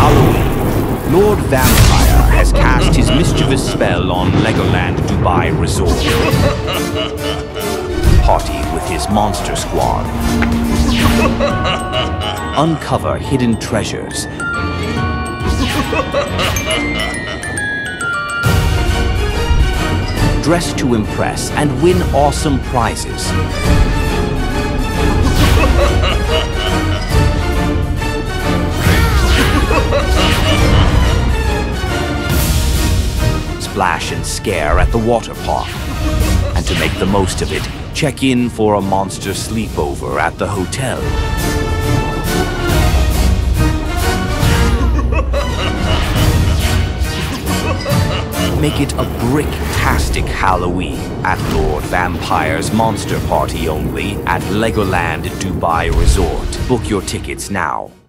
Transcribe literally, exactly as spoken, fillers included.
Halloween. Lord Vampyre has cast his mischievous spell on LEGOLAND Dubai Resort. Party with his monster squad. Uncover hidden treasures. Dress to impress and win awesome prizes. Splash and scare at the water park. And to make the most of it, check in for a Monster Sleepover at the hotel. Make it a brick-tastic Halloween at Lord Vampyre's Monster Party only at LEGOLAND Dubai Resort. Book your tickets now.